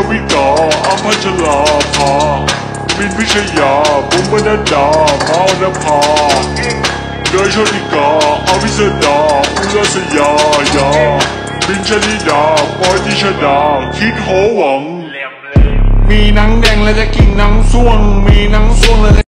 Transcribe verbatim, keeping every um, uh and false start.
วิกาอัมพัชราภามินพิชยาบุ๋มบรรดามาวนภาเดยโชติกาอวิสดาอุลสยายาบินชลิดาปอยติชดาคิดโหหวังมีหนังแดงและจะกินหนังส่วงมีหนังส่วงและ